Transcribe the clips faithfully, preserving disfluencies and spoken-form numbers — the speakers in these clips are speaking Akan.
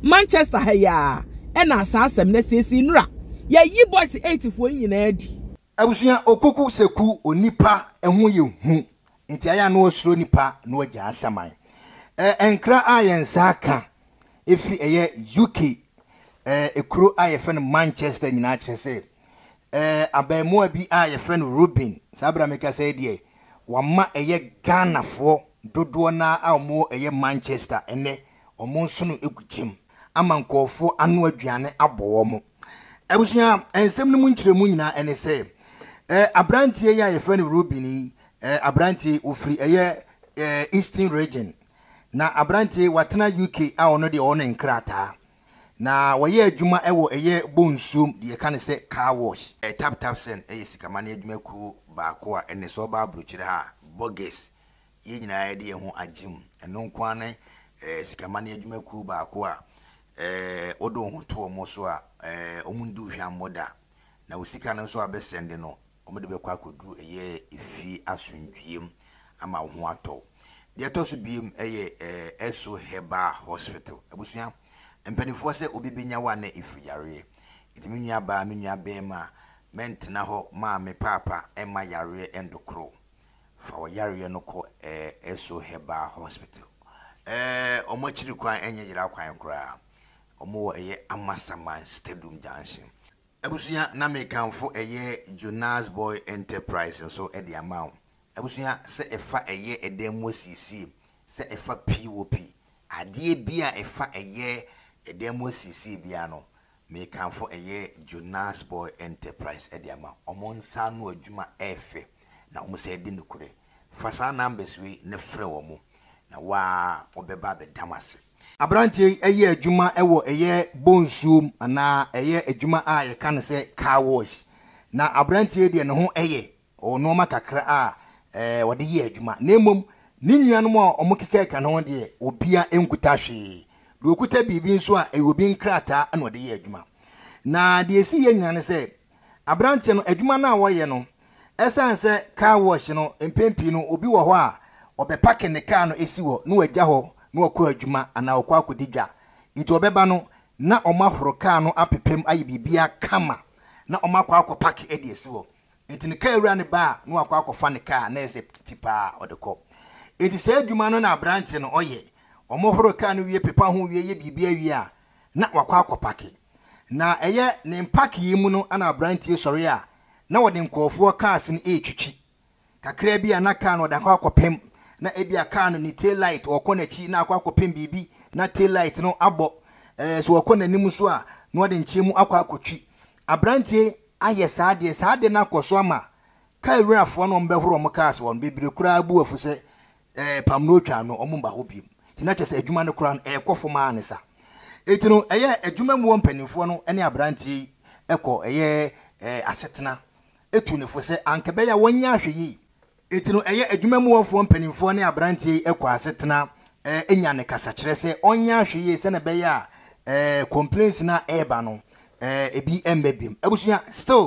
Manchester haya ena asasem na sesi nura ya yi boys eighty-four nyina adi abusuya okuku seku onipa ehu ye hu nti aya na osuro nipa na ogya asaman eh enkra ayensa aka efi eye U K eh ekuro ayefen Manchester nyina kyerese eh abaimu bi ayefen Ruben sabra meka say die wama eye Ghana fo dodo na amu eye Manchester ene omo nso no egutim ama nkofo anu aduane abowo mo abusuya ensem no mu nkyeremu nyina ene say eh abrantie ya yefen Ruben eh abrantie ofri eye eh Eastern region na abrantie watena U K a ono de ono nkraata na waye adwuma ewo eye bonsum de ka ne se car wash eh tap tap sen eye sikamane adwuma ku ba ko a ene so ba abrochire ha bogus ye nyina ye de ho agim eno nkwa ne eh sikamane adwuma ku ba ko a eh odo ho to mo so a eh omundu hwamoda na osika no so abesende no omede be kwa akodu eye efi asundwiem ama ho ato de to so biem eye eh eso heba hospital abusuya empanifo se obibenya wa na ifiyare itimi nua ba me nua be ma mentena ho ma me papa ema yare endokro fa wo yare no ko eh eso heba hospital eh omo chiri kwan enye yira kwan kura omo wo eye Amasaman Stadium Junction abusuya na me kanfo eye Jonas Boy Enterprise so e de amount abusuya se efa eye edem wasisi se efa P O P ade bia efa eye edem wasisi bia no me kanfo eye Jonas Boy Enterprise e de amount omo nsa no adwuma efe na omo se de nokure fasa numbers we ne frɛ wo mo na wa obeba be damase abrantie eye adwuma ewo eye bonsuom ana eye adwuma a ye kan se car wash na abrantie de ne ho eye ono makakra a eh wode ye adwuma na emom ni nuanom a omukeka ka no de obia enkuta hwe do okuta bibi nso a ewobi nkrata na wode ye adwuma na de esi ye nyina ne se abrantie no adwuma na wo ye no esan se car wash no empempi no obi wo ho a obepake ne car no esi wo na wagya ho na okọ adwuma ana okọ akodidwa ito obeba no na omahoro car no apepem ayi bibia kama na omakọ akopake edi esi wo enti ne car ura ne ba na akọ akofa ne car na ese tipa odekọ enti se adwuma no na branch no oye omohoro car no wie pepa ho wie ye bibia wie a na wakọ akopake na eye ne mpake yimu no ana branch sori a na wode nkofo cars ne etwitwi kakra bia na car no dakọ akopem na ebia car no ni tail light okonachi na akwa akopem bibi na tail light no abo eh so okonanim so a na wode nchiemu akwa akotwi abrantie aye saade saade na koso ama ka ewrafo no mbehoro mo cars won bibire kura abu afu se eh pam no twa no omba ho biem tina chese adwuma no kura e kofo ma anisa etino eye adwuma mu wompanimfo no ene abrantie ekọ eye eh asetena etunefo se ankebe ya wonya ahweyi etino eye adwuma mu wofo mpanimfo ne abrantie ekọ asetena eh enya ne kasa kire se onya ahweyi se na be ya eh complaints na eba no eh ebi embebim abusuya still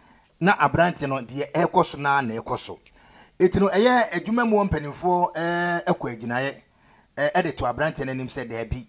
na abrantie no de ekoso na na ekoso etino eye adwuma mu wompanimfo eh ekọ aginaye eh edito abrantie nanim se da bi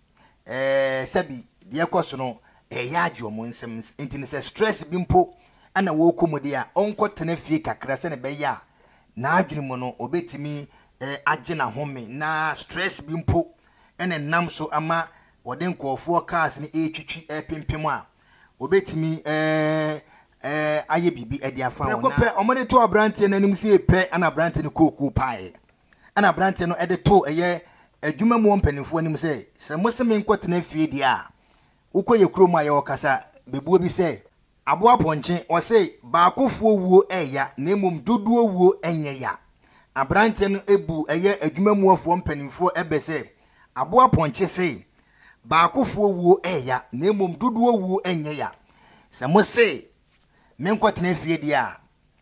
eh sabi de ekoso no eh yaji omo nsem entini se stress bi mpo ana wo komodi a onko tena fie kakra se ne be ya na adwene mu no obetimi eh agye na home na stress bi mpo ene nam so ama wode nkofo cars ne etwitwi epempem a obetimi eh eh aye bibi edi afa wona ko pe omode to abrantie nanim se pe ana abrantie ne koku pae ana abrantie no ede to eye adwuma mu mpanimfo anim se se moseme nkotena fie di a ukoye kromo aye okasa bebuo bi se abo aponche o se baakofuo wuo eya na emom doduo wuo enye ya abrantie no ebu eye adwuma mu afo mpanimfo ebe se abo aponche se baakofuo wuo eya na emom doduo wuo enye ya se mo se menkotena fie di a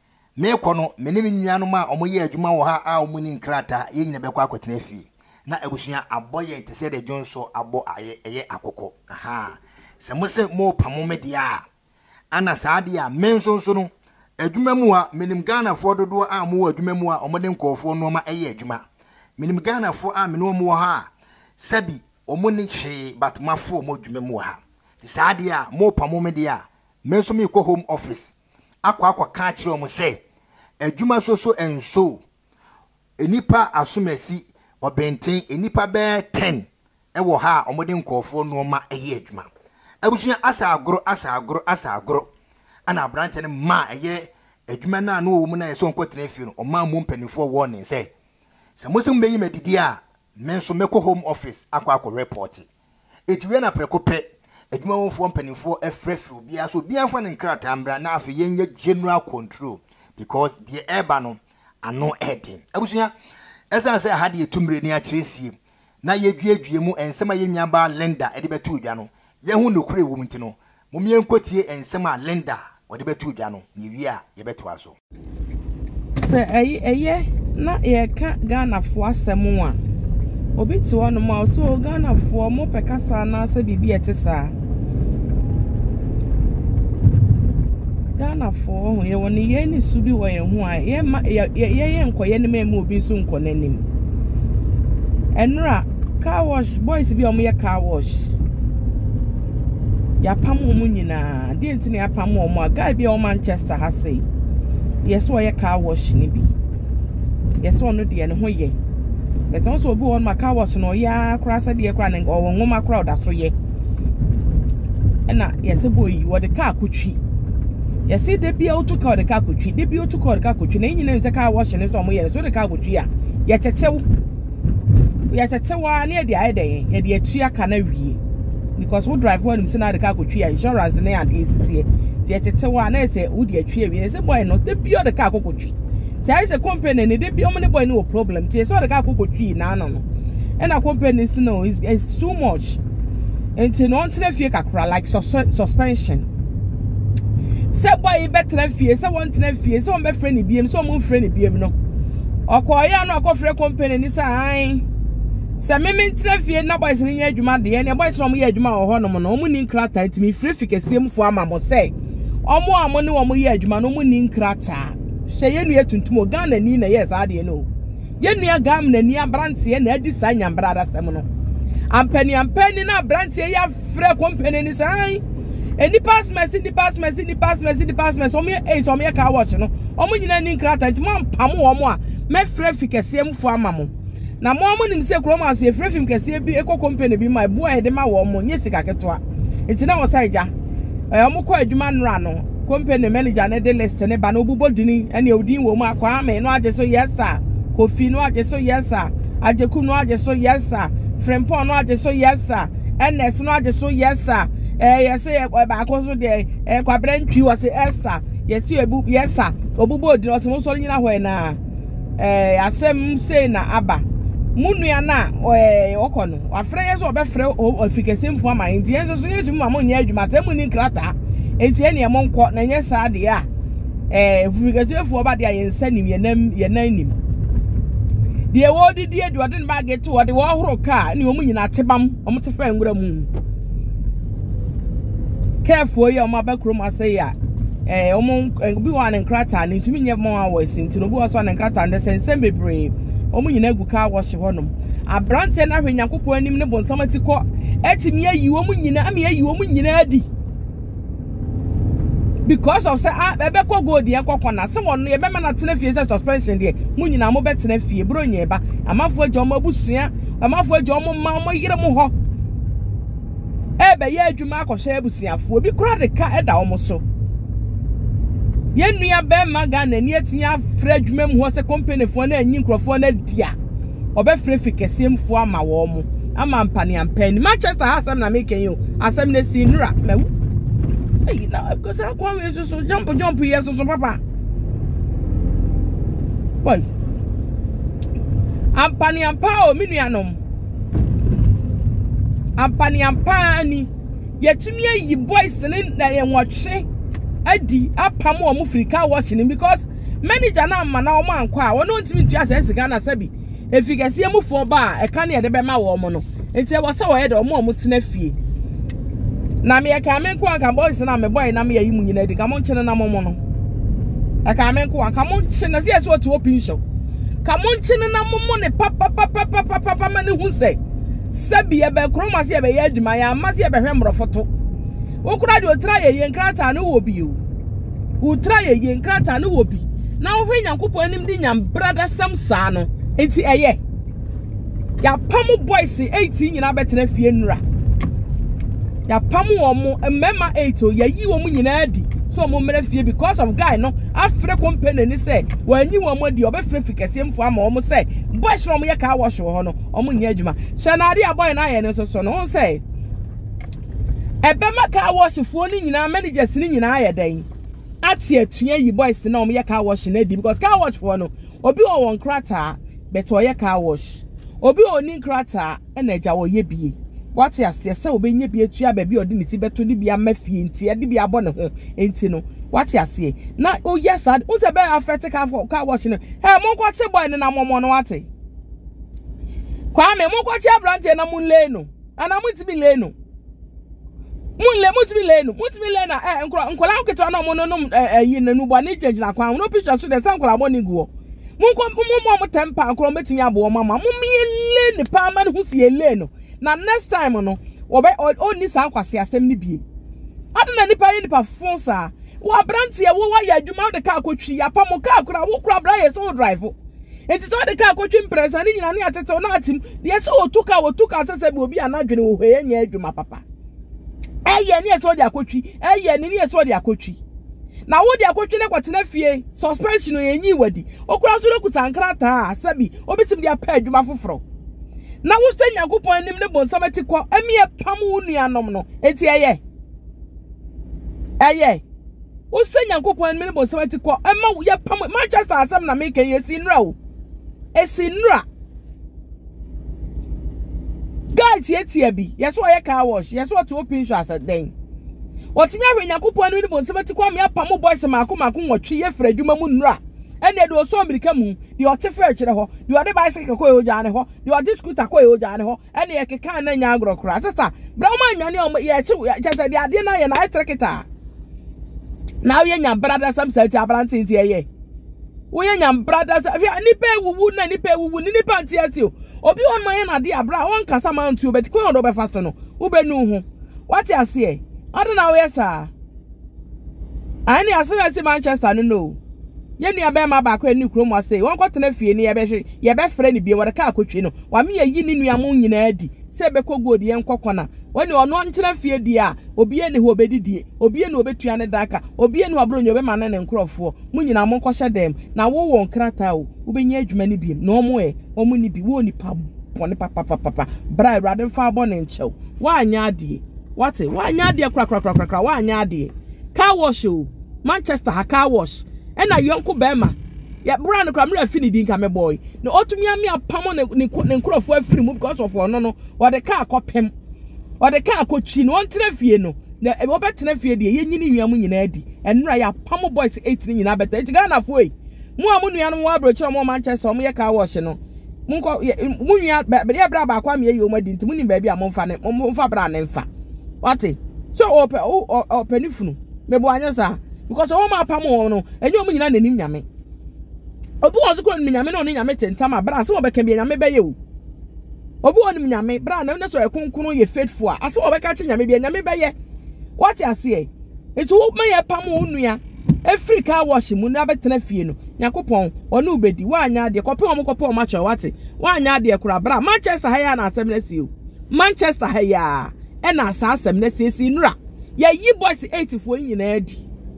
me kono menim nnuanom a omoye adwuma wo ha a omuni nkrata ye nyina bekọ akotena fie na abusuya aboye te se de jonso abo aye eye akoko aha se mo se mo pamome dia ana saade a mensonso no adwuma mu a menim Ghana fo dodo a mo adwuma mu a omode nkofo no ma eye adwuma menim Ghana fo a meno mo ha sabi omoni hwe but mafo mo dwuma mu ha ti saade a mo pamo me de a me so me ko home office akwa akwa ka kire o mo se adwuma so so enso enipa asomasi obenten enipa be ten ewo ha omode nkofo no ma eye adwuma abusua asa agoro asa agoro asa agoro ana branch ne ma eye adwuma na no wo mu na yeso nkotena fi no o ma mu mpanifo wo ne se se musum be yi medidi a men so meko home office akwa akwa report etiwe na prekope adwuma wonfo mpanifo efrefu bia so bia fa ne nkraata ambra na afi yenye general control because the eba no ano edin abusua esa se ha de tumre ni a kiresie na yedwiedwie mu ensema yenwa ba lender e de betu dwa no ye hu nokure wo mu ntino mumie nkotie ensema lender o de betu dwa no ni wi a ye betu aso se eye eye na ye ka Ghana fo asem a obi ti wono ma so Ghana fo mo pekasa na se bibi etesa Ghana fo ye woni ye ni subi wo ye hu a ye ye ye nkoye ne ma obi so nko nanim enra car wash boys bi omo ye car wash ya pam omo nyina de ntini ya pam omo a guy bi o Manchester ha sei yes wo ye car wash ni bi yes wo no de ne ho ye but also obi won ma car wash no ya kra sa de kra ne o nwoma kra da so ye ena yes boy wo de car kutwi yes de bi o to car de car kutwi de bi o to car de car kutwi na nyina ze car wash ne so omo ye so de car kutwi a ye tetew ya tetewa na de ayede ye de atua kana wie because we drive one say na de car kutwi insurance na ya de sitie de tetewa na say we de atwa wie say boy no de bi o de car kutwi there is a company ne de bi o me boy no problem tie so de car kutwi na no no and a company no is is too much and no ntena fie kakra like sus suspension say boy better fie say won ntena fie say won be friend ni biem say won friend ni biem no okoya no akofre company ni say se meme ntena fie na boys ni nya adwuma de ne boys no mo ye adwuma ho no mo no mo ni nkraata ntimi free fikasiem fu ama mo say omo amo ne wo mo ye adwuma no mo ni nkraata hye ye nu etuntum Ghana ni na yes ade no ye nu agam na ni abrante na adi sa nyambra da sem no ampani ampani na abrante ya free company ni say eni pass mercy ni pass mercy ni pass mercy ni pass mercy omo eight omo ye car wash no omo nyina ni nkraata ntimo ampam wo mo a me free fikasiem fu ama mo na mo mo nim se kro ma so e free film kese bi eko company bi my boy de ma wo mo nye sika keto enti na wo sa ija eh mo ko adwuma nra no company manager ne de list ne ba no obubo dini ene odin wo mu akwa ame no age so yes sir kofi no age so yes sir ajeku no age so yes sir frempon no age so yes sir ns no age so yes sir eh yes e ba ko so de eh kwabra ntwi wo se yes sir yes e bu yes sir obubo odin o se mo so nyina ho na eh asem say na aba munua na eh okono afre yeso obefre ofikasem fu ama enti enso so yetu mu amonya adwuma te mu ni nkrata enti ene mo nko na nye sa de a eh ofikasem fu oba de ayensa nim yenam yenanim de wo di die de odin ba get wo de wo horo ka ne omu nyina tebam omu tefa ngura mu careful ye omu abakrom asay a eh omu bi wan nkrata ne ntumi nye mo awos enti no bi wo so na nkrata nde sensem bebre omu nyina egu ka wash honom abrante na hwe nyankopon anim ne bonsamati ko etimi ayi omu nyina am ayi omu nyina adi because of say ah ebe ko go die kokko na se wonno ye be ma na tena fie say suspension de mu nyina mo be tena fie bro nya ba amafo agye omo abusua amafo agye omo ma omo yire mo ho ebe ye adwuma akosha abusuafo obi kura de ka eda omo so ye nua be ma Ghana ni etinya fra adwuma mu ho se company fo na anyi nkrofo na dia obe fra fikasem fo ama wo mo ama mpane ampani Manchester asem na make you asem na si nura mawu hey na because I come here so jump jump here so so papa boy ampani ampa o minuanom ampani ampani yetumi ayi boys ne na ye nwotwe adi apam o mu frika washing because manager na ma na o ma anko a wono ntimi ntua se sika na sabi efikase mu fo ba e ka na ye de be ma wo mo no enti e wo se wo ye de o mo mo tena fie na me ka me nko anka boys na me boy na me yi mu nyina di ka mo nchene na mo mo no e ka me nko anka mo nchene se so to open show ka mo nchene na mo mo ne papa papa papa papa ma ne hu se Sabi ebe kroma se ebe ye adwuma ya ma se ebe hwe mrofoto wo kura de otra ye ye nkraata no wo bi o wo tra ye ye nkraata no wo bi na wo hwe Nyankopon anim di nyam brada sam saa no enti eye ya pamu boys eighteen nyina betena fie nura ya pamu omo emema eight o ya yi wo mu nyina adi so mo mera fie because of guy no afre company ni say wanyi wo mo di obefre fikase mfo ama omo say boys from ye ka wash ho no omo nya adwuma shanade aboy na ye ne so so no on say ebema ka wash fo ni nyina managers ni nyina aye dan ati atua yi boys na omo ye ka wash na di because ka wash fo no obi wo won krata beto ye ka wash obi oni nkraata na eja wo ye bie wati ase se obenye bie tua ba bi odi niti beto ni bia mafie nti e di bia bɔ ne ho enti no wati ase na o yes ad unse be affect ka for ka wash no he mo nkwa che boy ne na momo no wati kwa me mo nkwa che abrante na mun le no ana mun ti bi le no mun le mun ti bi le no mun ti bi le na eh nkwa nkwa nketo na mo no no yi na nu bo ne jejina kwa no picture so de san nkwa mo ni guo munko mumo mo tempa nkro metimi abo mama mumiyele ni pa ma hu sie le no na next time no obe oni san kwase asem ni biem adena nipa yi nipa fonsa wa brante wo wa ya adwuma de ka akotwi ya pa mo ka akura wo kura bra ye so drive enti to de ka akotwi impresa ni nyina ne atete na atim de se otuka otuka sese bi obi anadwene wo hwe nya adwuma papa eye ni so de akotwi eye ni ni so de akotwi na wo de akotwe ne kwatena fie suspension yenyi wadi okura so lekuta nkraata sabi obitim de apa adwuma foforo na wo se Nyankopon anim ne bonsamati kwa emie pam wo nuanom no enti eye eye wo se Nyankopon anim ne bonsamati kwa ema wo ye pam Manchester asem na make yesi nra o esi nra guys yetie bi yeso ye car wash yeso to open show asaden Otinya hwe Nyankopon anu ni bonsemati kwa me apam boys maako maako nwotwe ye fra adwuma mu nura ene de oso Amerika mu de otefa akire ho de ode bicycle ko eoja ne ho de ode scooter ko eoja ne ho ene ye keka na nya agro kra sasa bra ma nwane o ye chi chese de ade na ye na etrekita na we nya brother sam sati abrante nti ye we nya brother nipa ewuwu na nipa ewuwu ni nipa nti ati o obi on ma ye na de abra won kasa ma nti obeti ko odo be fast no wo be nu hu what you say adena we sa ani asema si Manchester no no ye nua be ma ba kwa ni krom ase won kwotena fie ni ye be hwe ye be frɛ ni bie wode ka akotwe no wa me yi ni nua mo nyina adi se be kogodi ye nkokona woni ono ntena fie di a obi ye ne ho obedidie obi ye ne obetua ne daka obi ye ne wabro nyo be ma ne nkrofo mo nyina mo nkɔhye dem na wo won krata o ubenya adwuma ni biem no mo e omo ni bi wo ni pa bone papa papa bra Awurade mfa abɔ ne nkyɛw wa anya adie wate wa anya adie kra kra kra kra wa anya adie car wash o Manchester ha car wash ena yonko bema ya brand kra mra fini din ka me boy no otumi ami apamo ne ne nkrofo afiri mu because of ono no o de car kopem o de car kochi no ontra fie no na e obetena fie de yenyini nwiam nyina adi enra ya pamo boys eight ni nyina beta etiga na fo yi mu amu nuanom wa broche mo Manchester mo ye car wash no mu nko mu nua be ya bra ba kwa me ye o madi nti mu ni ba bi a mo mfa ne mo mfa bra ne mfa wate so ope o penifunu mebo anyasa because o ma pamo no enye o nyina nanim nyame obi wo so ko nyame no nyame tentama bra se obeka bi nyame beye o obi wo nyame bra na ne so ekonkunu ye faithful a ase obeka chi nyame bi nyame beye what you say it wo ma ye pamo onua Africa wash mu na betena fie no Yakopon onu ubedi wa anya de kope o mo kope o ma che wate wa anya de kura bra Manchester ha ya na asem na si o Manchester ha ya e na asa asem na si si nura ya yi boys eight fo nyina adi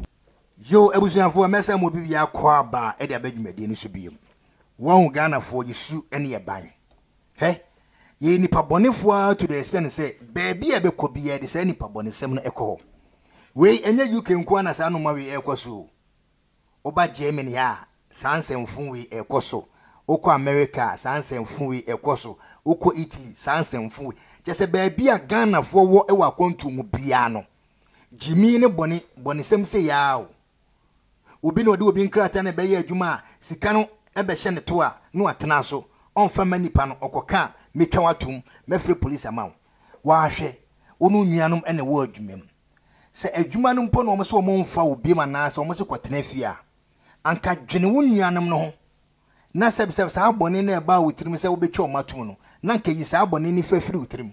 yo ebusuanfo mesa mo bibia kwa ba e de abadwumade ni so biem won Ghana fo yesu ene ye ban he ye nipa bonefo to the extent say baby e be ko bia de say nipa bonesem no ekọ we enye U K nko na sa no ma we ekoso oba Germany ya sansem fun we ekoso oko America sansem fun we ekoso oko Italy sansem fun we jese baby a Ghana fo wo e wa kontu mu bia no jimi ne boni bonesem se ya o obi no de obi nkraata na be ye adwuma sika no e be hye ne to a no atena so onfa manipa no okoka metwa watum mefre police amaw wa hwe onu nuanom ene wo adwumam se adwuma no mpo no omo se omo mfa obi ma na se omo se kwatena fia anka dwene wo nuanom no ho na sebseb sa abone na ba wutirim se wo betwa omatum no na nka yi saa bɔne ni fafiri utrim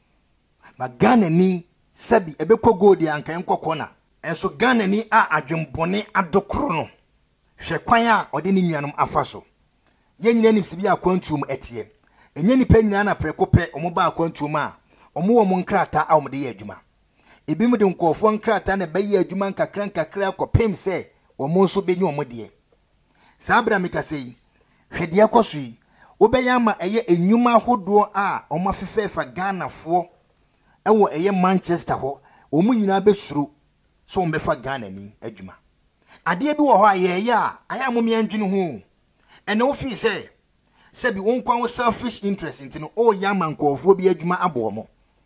ba Ghana ni sabi ebekɔ gold ya nka nkɔkɔ na enso Ghana ni a adwembɔne adokoro no hwɛ kwan a ɔde ne nuanom afa so ye nyina nim sibi akwantum etie enye nipa nyina na preko pɛ ɔmo ba akwantum a ɔmo wɔ mo nkraata a ɔmo de yɛ adwuma ebi mu de nkɔfo nkraata na bɛyɛ adwuma nkakra nkakra kɔpem sɛ ɔmo nso benyi ɔmo de saa bra meka sɛ hwede akɔso yi wobɛyɛ ama ɛyɛ enyuma hodoɔ a ɔmo afefefa Ghana fo ɛwɔ ɛyɛ Manchester hɔ ɔmo nyina bɛsuro so ɔmo bɛfa Ghana ni adwuma adeɛ bi wɔ hɔ a yɛyɛ a aya mo miandwene ho ɛna wo fi sɛ sɛ bi won kwan selfish interest ntino o ya man nkɔfo bi adwuma abɔ mo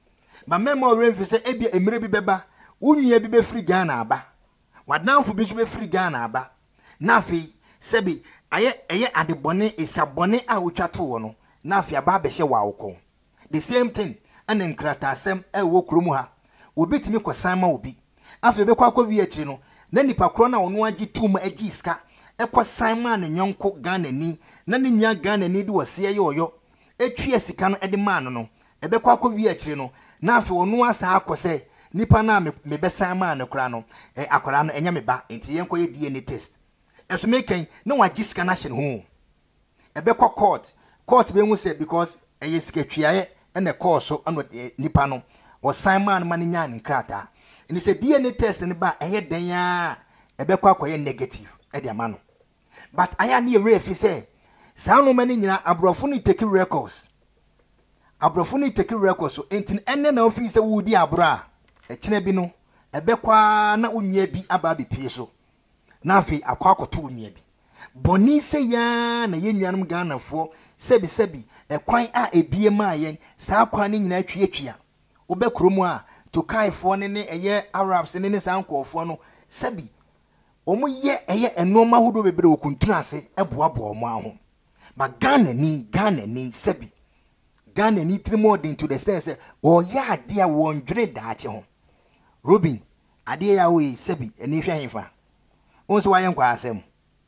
ba memo remfi sɛ ebia emire bi bɛba wonua bi bɛfiri Ghana aba wadanfo bi so bɛfiri Ghana aba na afi sɛ bi ayɛ ɛyɛ adebɔne isabɔne a wotwa to wɔ no na afi aba bɛhyɛ wa wokɔ the same thing ana nkrata asɛm ɛwɔ kromu ha obi timi kɔsan ma obi afi bɛkɔ akɔ wi akiri no na nipa kro na ɔno agi tum agi ska ekwa Simon ne nyonko Ghana ni na ne nua Ghana ni de wose ye yoyo etwie sika no ede man no ebekwa akɔwi akire no na afi onu asa akɔse nipa na me be Simon ne kra no e akwara no enya me ba enti yenko ye D N A test eso meken na wagi sika na hye ho ebekwa court court be hu se because eye sika twiaye ene call so ano nipa no o Simon man nya ne nkrata ni se D N A test ne ba eye den ya ebekwa akɔye negative e de ama no. But I am near refi say, Sano many nyina abrofuni take records. Abrofuni take records so entin ene na office wudi abra. E chinebino, e bekwa na unye bi ababi pieso. Na afi akwa akoto unye bi. Boni se ya na ye nuanom Ghana fo sebi sebi e kwan a ebie ma yen saa kwan ni nyina atwie atwia. Obekromu a to kai fo ne ne eye Arabs ne ne saa nkofo no sebi omo ye eye enoma hodo bebre okuntuna ase eboabo omo aho ba Ghana ni Ghana ni sebi Ghana ni trimo den to the sense o ya ade a wondwere daache ho Robin ade ya we sebi eni hwe henfa onso waye nkwa asem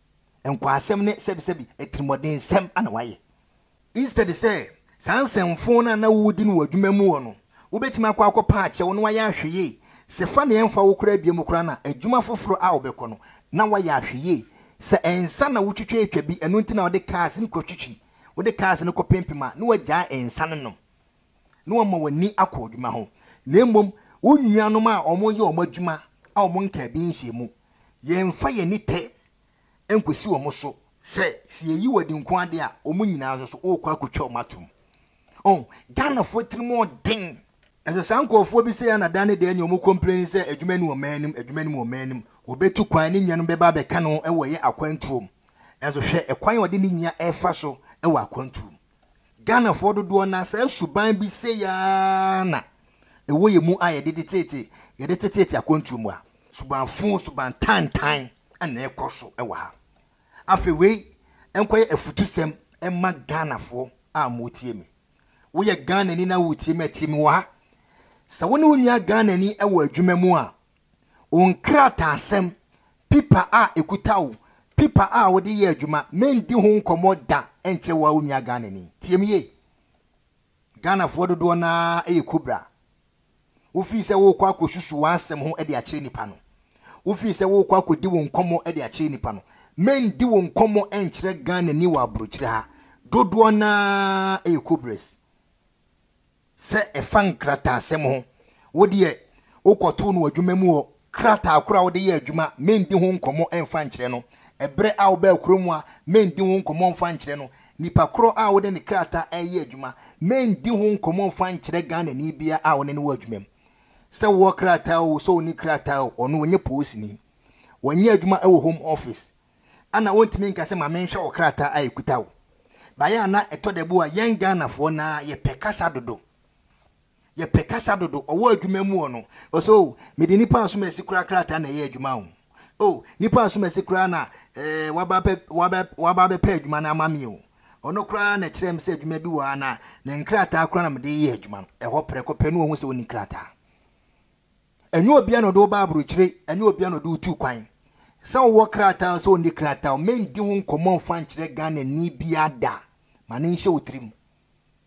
nkwa asem ne sebi sebi etrimoden sem ana waye instead say sansemfo na na wudi no wadwuma mu wo no wobetima akwa akwa ache wo no waye ahweye se fa ne emfa wo kura biem kura na adwuma foforo a obekɔ no na waye ahweye se ensa na wotwetwe etwa bi enu nti na wode cars ne kotwetwi wode cars ne kopempima na wagya ensa ne nom na wama wani akɔ adwuma ho na emom wonnuanom a omo ye omo adwuma a omo nka bi nhyiemu yemfa ye ni te enkosi omo so se se yeyi wadi nko ade a omo nyina so okwa akotwa omatum oh Ghana fo trimo den Ezo sankofo bi se na dane de anyo mo complain se adwuma ni wo manim adwuma ni wo manim obetu kwan ni nnuanom beba be ka no ewo ye akwantrom ezo hwe ekwan ode ni nnua efa so ewo akwantrom Ghana fo dodo na sa suban bi se ya na ewo ye mu aye de tete ye de tete akwantrom a suban fun suban tantan ana ekoso ewo ha afewe enkoye afutusem emma Ghana fo a motie mi wo ye Ghana ni na wotie metie mi wa sa woni wonya Ghana ni ewo adwuma mu a onkrata asem pipa a ekutawo pipa a wode ye adwuma mendi ho nkomo da enche wa wonya Ghana ni tiemiye Ghana fo dodo na e kubra wo fi se wo kwa kosusu wa asem ho e de akire nipa no wo fi se wo kwa kodi wo nkomo e de akire nipa no mendi wo nkomo enchire Ghana ni wa abrochire ha dodo na e kubres se efan krata asem ho wodi e okoto no adwuma mu o krata akura wodi ye adwuma mendi ho nkomo emfa nkyere no ebre a wo ba akromu a mendi ho nkomo emfa nkyere no nipa kro a wodi ne krata eye adwuma mendi ho nkomo emfa nkyere Ghana ni bia a woni ne wo adwuma se wo krata o so ni krata o ono wonye post ni wonye adwuma e wo home office ana wontimi nka se ma menhwe wo krata a ekuta wo ba ya na etodebo a yen Ghana fo na ye pekasa dodo ye pekasa dodo owo adwuma mu ono oso mede nipa aso mesi kura krata na ye adwuma ho oh nipa aso mesi kura na eh waba pe waba waba be pe adwuma na amame o ono kura na kirem se adwuma bi wa na na nkrata kura na mede ye adwuma eho preko pe no ho se woni krata enyo obia no do ba abrochire enyo obia no do tu kwan se wo krata so ni krata o mendi ho nkomo mfa nkyere Ghana ni bia da mane nhye wotrim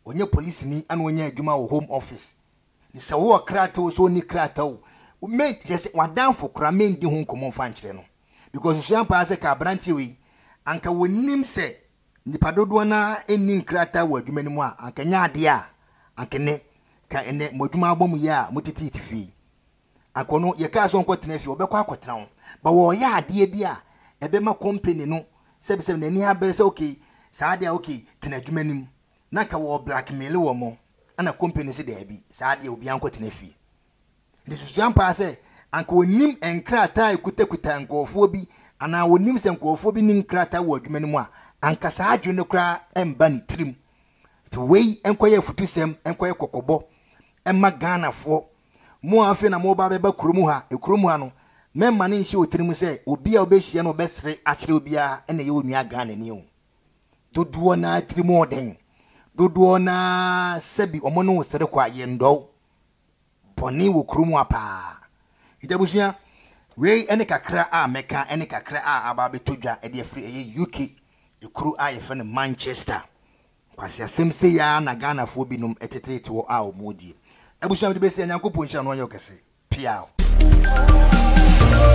onye police ni ana onye adwuma wo home office ni se wo kraata wo so ni kraata wo men just wadan for kra men di hu komo fa nkyere no because so yampa ase ka branch we anka wonim se nipa dodo na eni nkraata wo adwuma ni mu a anka nya ade a anka ne ka ene modwuma abom ya mutiti tifi akono ye ka so nko tena fi obekwa akotena ho ba wo ya ade bi a ebe ma company no sebi sebi nani ha bere se okay saa ade a okay tena adwuma nim na ka wo blackmail wo mo ana company se de bi saa ade obi anko tena fi ndi susuan pa se anka wonim nkraata ekutakuta nkofo bi ana wonim se nkofo bi ni nkraata wo adwuma nim a anka saa adwene kra emba ni trim to wei enkoye futusem enkoye kokobo emma Ghana fo mo afi na mo ba beba kuromu ha ekuromu ha no memma ne nshi otirim se obi a obehia no obesere akire obi a ene ye onua Ghana ni o dodo na trimu oden dodo na sebi omo no sere kwa yendo boni wo kuromu apa idabusua wei ene kakra a meka ene kakra a aba betodwa e de free e U K ekuru a ye fe ne Manchester kwasi asem se ya na Ghana fo binom etetete wo a omodie abusua de besi anyankopon hia no onye okese pia